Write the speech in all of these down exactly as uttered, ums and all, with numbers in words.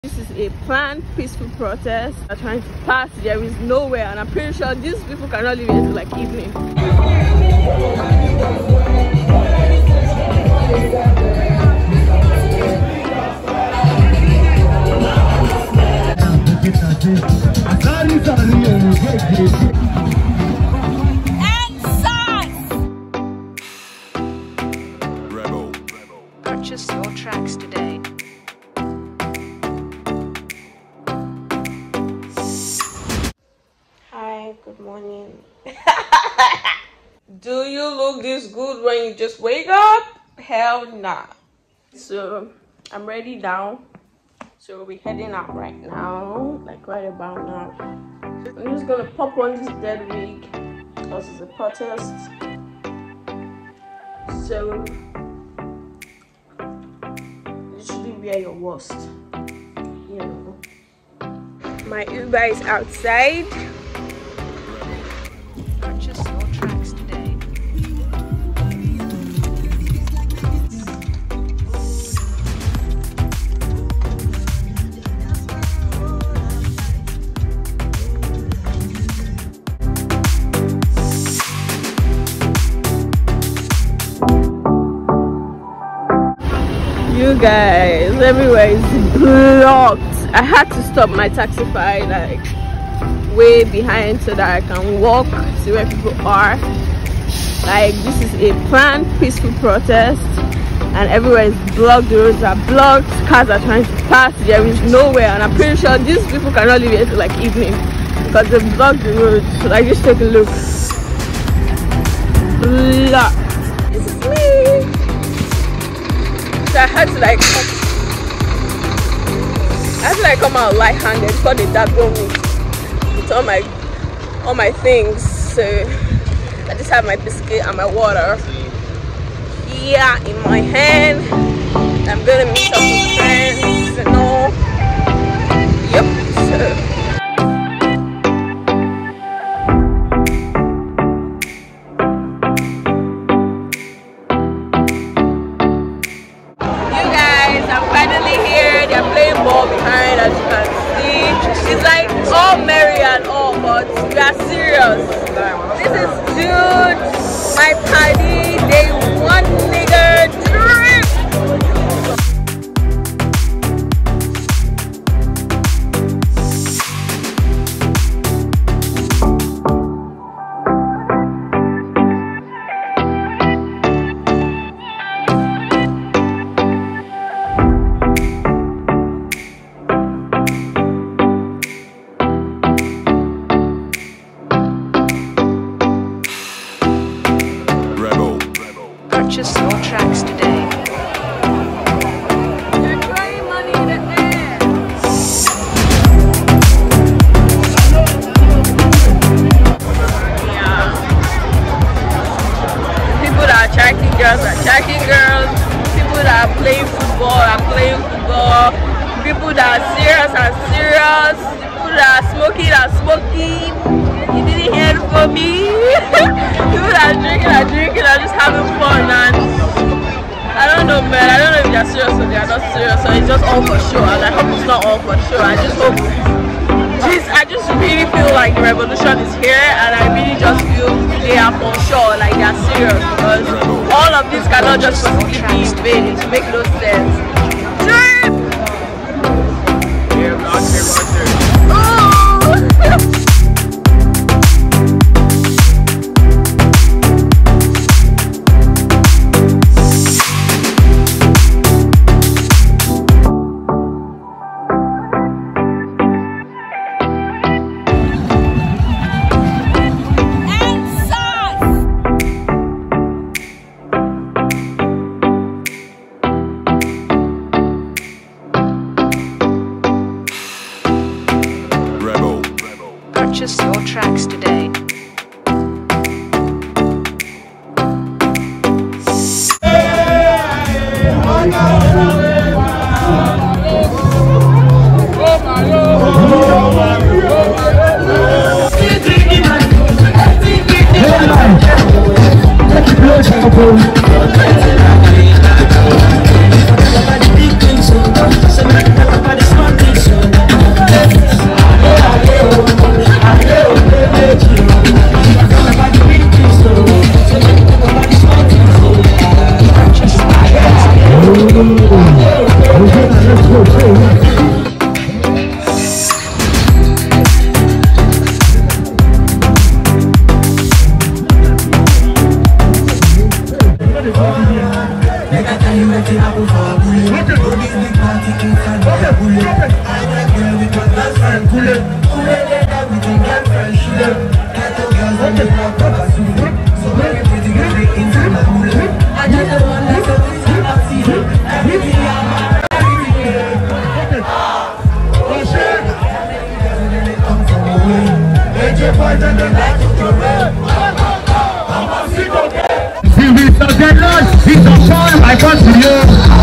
This is a planned peaceful protest. They're trying to pass. There is nowhere, and I'm pretty sure these people cannot leave here until like evening. Rebel. Purchase your tracks today. Hi, good morning. Do you look this good when you just wake up? Hell nah. So I'm ready now. So we're heading out right now, like right about now. I'm just gonna pop on this dead wig because it's a protest. So literally wear your worst, you know. My Uber is outside. Purchase your tracks today. You guys, everywhere is blocked. I had to stop my Taxify like way behind so that I can walk, see where people are. Like, this is a planned peaceful protest and everywhere is blocked. The roads are blocked, cars are trying to pass. There is nowhere, and I'm pretty sure these people cannot leave here till like evening because they blocked the roads. So like, just take a look. Blocked. This is me. So I had to like come, I had to like come out light-handed before they dab on me with all my all my things. So I just have my biscuit and my water here in my hand. I'm gonna meet up with friends and all. Yep. So behind, as you can see, it's like all merry and all, but we are serious. This is Jude, my party, day one nigga trip. Purchase your tracks today. They're throwing money in the air. Yeah. People that are attracting girls are attracting girls. People that are playing football are playing football. People that are serious are serious. People that are smoking are smoking. You didn't hear it from me. People that are drinking are drinking are just having fun, and I don't know, man. I don't know if they're serious or they're not serious, or it's just all for show. And I hope it's not all for show. I just hope. Jeez, I just really feel like the revolution is here, and I really just feel they are for sure, like they're serious, because all of this cannot just possibly be in vain. It makes no sense. Trip! Yeah, out there, out there. Oh! Purchase your tracks today. Nobody big things, so He's a fire, I got to you.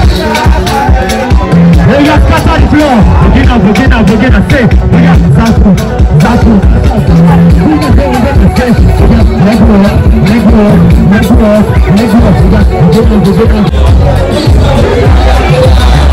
We got scatter the floor. Begin up, begin up, begin up. Say, we got Zaku, Zaku. We got go over the face. We got leg roll, leg roll, leg roll, leg roll. We got begin up, begin up.